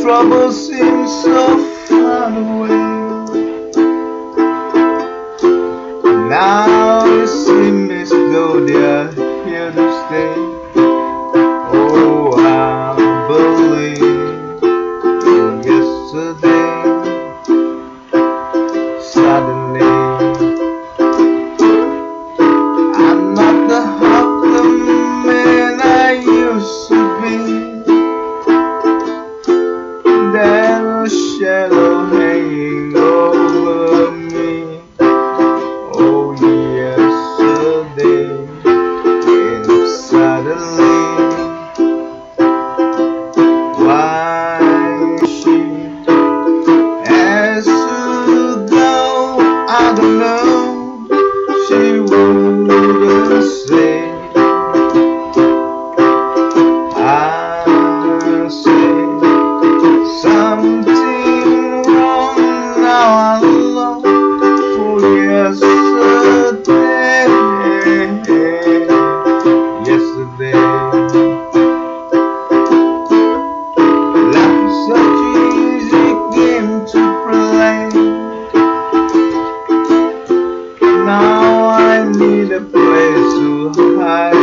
trouble seems so far away. Now it seems as though they are here to stay. Oh, I believe in yesterday. Suddenly, I'm not the Harlem man I used to be. There's a shadow hanging over me. Oh, yesterday, and suddenly, why she has to go, I don't know. She wouldn't say. I say something wrong now. I long for yesterday. Yesterday, life is such an easy game to play. Now I need a place to hide.